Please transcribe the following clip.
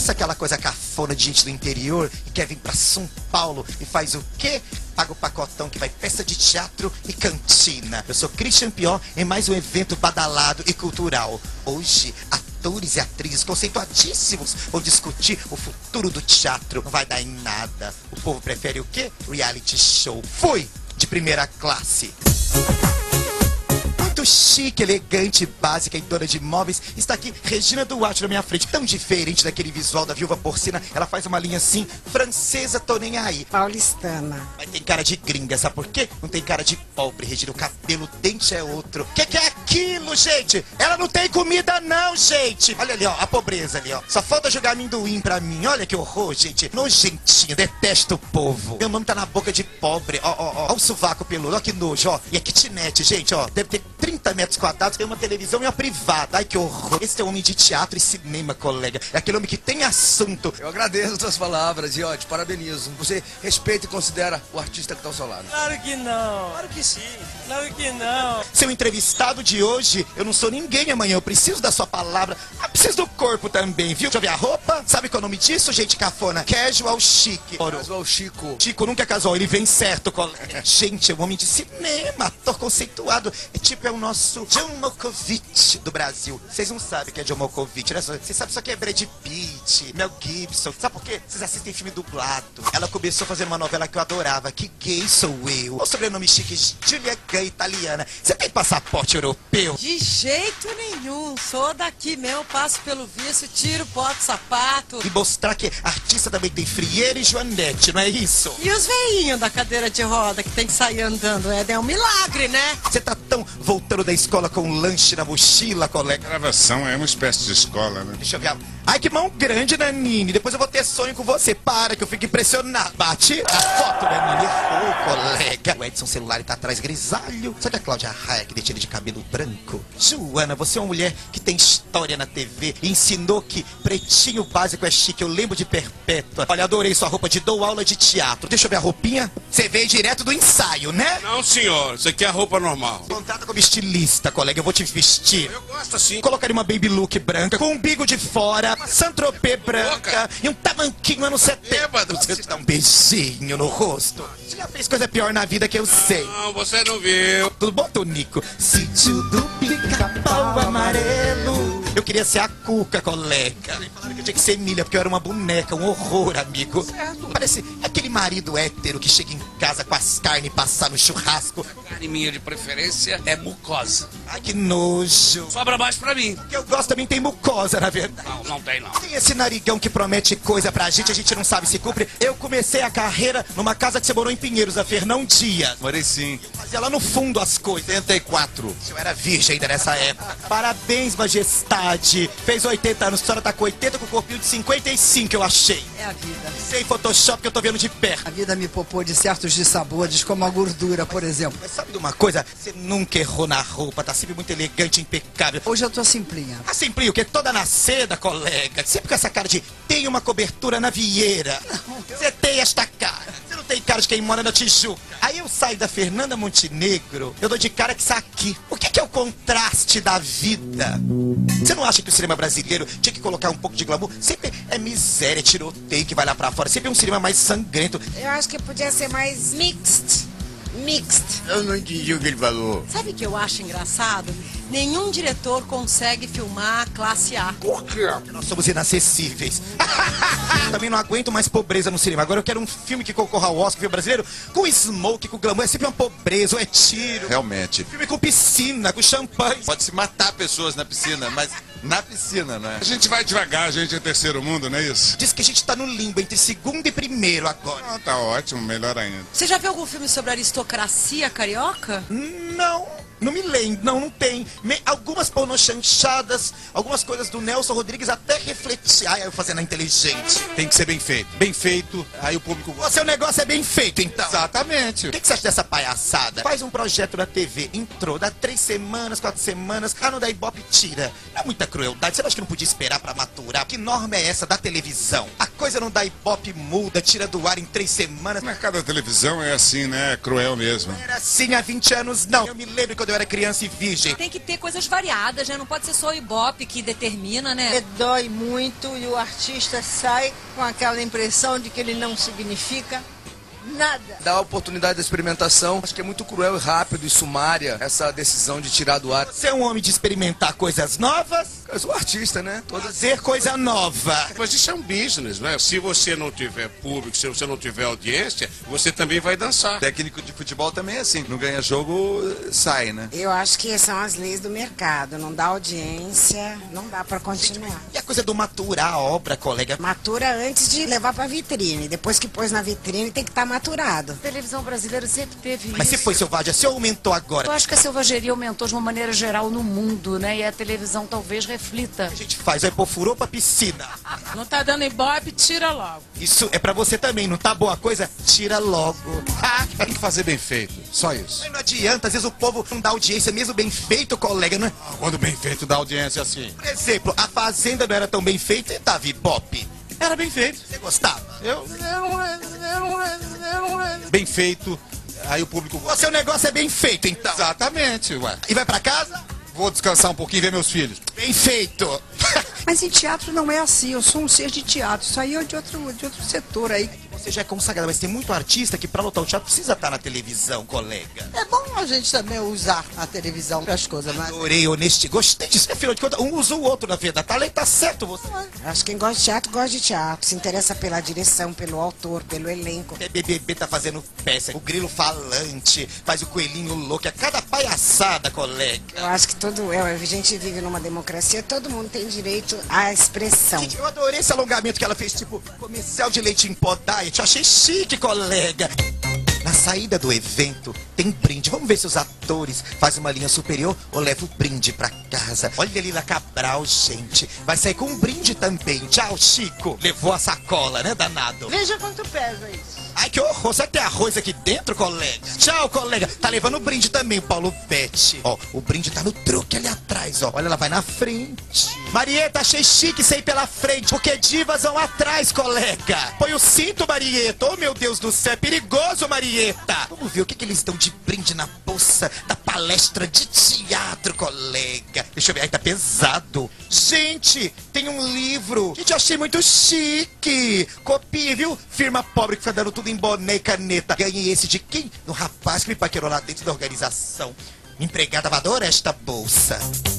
Conhece aquela coisa cafona de gente do interior e quer vir pra São Paulo e faz o quê? Paga o pacotão que vai peça de teatro e cantina. Eu sou Christian Pior em mais um evento badalado e cultural. Hoje, atores e atrizes conceituadíssimos vão discutir o futuro do teatro. Não vai dar em nada. O povo prefere o quê? Reality show. Fui de primeira classe. Muito chique, elegante, básica e dona de móveis, está aqui Regina Duarte na minha frente. Tão diferente daquele visual da viúva porcina, ela faz uma linha assim, francesa, tô nem aí. Paulistana. Mas tem cara de gringa, sabe por quê? Não tem cara de pobre, Regina, o cabelo, o dente é outro. Que é aquilo, gente? Ela não tem comida não, gente. Olha ali, ó, a pobreza ali, ó. Só falta jogar amendoim pra mim, olha que horror, gente. Nojentinho, detesto o povo. Meu nome tá na boca de pobre, ó o sovaco peludo, ó que nojo, ó. E a kitnet, gente, ó, deve ter 30 metros quadrados, tem uma televisão e uma privada. Ai, que horror. Esse é um homem de teatro e cinema, colega. É aquele homem que tem assunto. Eu agradeço as suas palavras e, ó, te parabenizo. Você respeita e considera o artista que tá ao seu lado. Claro que não. Claro que sim. Claro que não. Seu entrevistado de hoje, eu não sou ninguém amanhã. Eu preciso da sua palavra. Eu preciso do corpo também, viu? Deixa eu ver a roupa. Sabe qual é o nome disso, gente cafona? Casual chique. Casual Chico. Chico nunca é casual, ele vem certo, colega. Gente, é um homem de cinema, ator conceituado. É tipo, é o nosso John Malkovich do Brasil. Vocês não sabem o que é John Malkovich, né? Vocês sabem só que é Brad Pitt, Mel Gibson. Sabe por quê? Vocês assistem filme dublado. Ela começou a fazer uma novela que eu adorava. Que gay sou eu. O sobrenome chique, Julia Gay, italiana. Você tem passaporte europeu? De jeito nenhum. Sou daqui mesmo, passo pelo visto, tiro, boto sapato. E mostrar que artista também tem frieira e joanete, não é isso? E os veinhos da cadeira de roda que tem que sair andando, é um milagre, né? Você tá tão voltando da escola com um lanche na mochila, colega. Gravação é uma espécie de escola, né? Deixa eu ver. Ai, que mão grande, Nanine. Depois eu vou ter sonho com você. Para, que eu fico impressionado. Bate a foto, Nanine. Ô, colega. O Edson celular tá atrás grisalho. Sabe a Cláudia Raia que deixa ele de cabelo branco? Joana, você é uma mulher que tem história na TV e ensinou que pretinho básico é chique. Eu lembro de Perpétua. Olha, adorei sua roupa de dou aula de teatro. Deixa eu ver a roupinha. Você veio direto do ensaio, né? Não, senhor. Isso aqui é a roupa normal. Contrata como estilista, colega. Eu vou te vestir. Eu gosto assim. Colocaria uma baby look branca, com um umbigo de fora, uma Saint-Tropez branca e um tamanquinho anos 70. Bêbado, Você dá um beijinho no rosto. Você já fez coisa pior na vida que eu sei. Não, você não viu. Tudo bom, Tonico? Sítio do Pica-Pau Amarelo. Eu queria ser a Cuca, colega. Falaram que eu tinha que ser Milha, porque eu era uma boneca, um horror, amigo. Certo. Parece aquele marido hétero que chega em casa com as carnes e passar no churrasco. A carne minha de preferência é mucosa. Ai, que nojo. Sobra mais pra mim. O que eu gosto também tem mucosa, na verdade. Não, não tem não. Tem esse narigão que promete coisa pra gente, a gente não sabe se cumpre. Eu comecei a carreira numa casa que você morou em Pinheiros, a Fernão Dias. Morei sim. Eu fazia lá no fundo as coisas. 84. Eu era virgem ainda nessa época. Parabéns, majestade. Fez 80 anos, a senhora tá com 80 com o corpinho de 55, eu achei. É a vida. Sem Photoshop que eu tô vendo de perto. A vida me poupou de certos dissabores, como a gordura, por exemplo. Mas sabe de uma coisa? Você nunca errou na roupa, tá sempre muito elegante, impecável. Hoje eu tô simplinha. A Simplinho, que é toda na seda, colega. Sempre com essa cara de tem uma cobertura na vieira. Você tem esta cara. Você não tem cara de quem mora na Tijuca. Aí eu saio da Fernanda Montenegro, eu dou de cara que isso aqui. O que é o contraste da vida? Você não acha que o cinema brasileiro tinha que colocar um pouco de glamour? Sempre é miséria, tiroteio que vai lá pra fora. Sempre é um cinema mais sangrento. Eu acho que podia ser mais mixed. Eu não entendi o que ele falou. Sabe o que eu acho engraçado? Nenhum diretor consegue filmar classe A. Por quê? Nós somos inacessíveis. Também não aguento mais pobreza no cinema. Agora eu quero um filme que concorra ao Oscar, filme brasileiro, com smoke, com glamour. É sempre uma pobreza, ou é tiro. Realmente. Filme com piscina, com champanhe. Pode-se matar pessoas na piscina, mas na piscina, não é? A gente vai devagar, a gente é terceiro mundo, não é isso? Diz que a gente tá no limbo entre segundo e primeiro agora. Ah, tá ótimo, melhor ainda. Você já viu algum filme sobre aristocracia carioca? Não me lembro, não tem. Algumas pornochanchadas, algumas coisas do Nelson Rodrigues até refletir. Ai, eu fazendo a inteligente. Tem que ser bem feito. Bem feito, aí o público... O seu negócio é bem feito, então. Exatamente. O que você acha dessa palhaçada? Faz um projeto na TV, entrou, dá 3 semanas, 4 semanas, não dá Ibope, tira. Não é muita crueldade, você não acha que não podia esperar pra maturar? Que norma é essa da televisão? A coisa não dá Ibope, muda, tira do ar em 3 semanas. O mercado da televisão é assim, né? É cruel mesmo. Não era assim há 20 anos, não. Eu me lembro que eu quando eu era criança e virgem. Tem que ter coisas variadas, né? Não pode ser só o Ibope que determina, né? Dói muito e o artista sai com aquela impressão de que ele não significa nada. Dá a oportunidade da experimentação. Acho que é muito cruel e rápido e sumária essa decisão de tirar do ar. Você é um homem de experimentar coisas novas? Eu sou artista, né? Fazer coisa nova. Mas isso é um business, né? Se você não tiver público, se você não tiver audiência, você também vai dançar. Técnico de futebol também é assim. Não ganha jogo, sai, né? Eu acho que são as leis do mercado. Não dá audiência, não dá pra continuar. E a coisa do maturar a obra, colega? Matura antes de levar pra vitrine. Depois que pôs na vitrine, tem que estar maturado. A televisão brasileira sempre teve Mas isso. se foi selvagem, se aumentou agora. Eu acho que a selvageria aumentou de uma maneira geral no mundo, né? E a televisão talvez reflita. A gente faz, vai pôr furou pra piscina. Não tá dando ibope, tira logo. Isso é pra você também, não tá boa a coisa? Tira logo. Tem que fazer bem feito, só isso. Mas não adianta, às vezes o povo não dá audiência, mesmo bem feito, colega, não é? Quando bem feito dá audiência assim. Por exemplo, a Fazenda não era tão bem feita e tava Ibope. Era bem feito. Você gostava? Bem feito, aí o público... O seu negócio é bem feito, então. Exatamente, ué. E vai pra casa? Vou descansar um pouquinho e ver meus filhos. Bem feito. Mas em teatro não é assim, eu sou um ser de teatro, isso aí é de outro setor aí. Você já é consagrado, mas tem muito artista que pra lotar o teatro precisa estar na televisão, colega. É bom a gente também usar a televisão para as coisas, mas... Adorei, honesto, gostei disso. Afinal de contas, um usa o outro na vida. Tá, tá certo você. Acho que quem gosta de teatro, gosta de teatro. Se interessa pela direção, pelo autor, pelo elenco. A BBB tá fazendo peça, o grilo falante, faz o coelhinho louco, é cada palhaçada, colega. Eu acho que a gente vive numa democracia, todo mundo tem direito à expressão. Gente, eu adorei esse alongamento que ela fez, tipo, comercial de leite em pó diet. Eu achei chique, colega. Na saída do evento, tem brinde. Vamos ver se os atores fazem uma linha superior ou levam o brinde pra casa. Olha a Lila Cabral, gente. Vai sair com um brinde também. Tchau, Chico. Levou a sacola, né, danado? Veja quanto pesa isso. Ai, que horror. Será que tem arroz aqui dentro, colega? Tchau, colega. Tá levando o brinde também, Paulo Betti. Ó, o brinde tá no truque ali atrás, ó. Olha, ela vai na frente. Marieta, achei chique isso aí pela frente, porque divas vão atrás, colega. Põe o cinto, Marieta. Oh, meu Deus do céu, é perigoso, Marieta. Vamos ver o que eles dão de brinde na bolsa da palestra de teatro, colega. Deixa eu ver, aí tá pesado. Gente, tem um livro. Gente, eu achei muito chique. Copie, viu? Firma pobre que fica dando tudo em boné e caneta. Ganhei esse de quem? Do rapaz que me paquerou lá dentro da organização. Minha empregada vai adorar esta bolsa.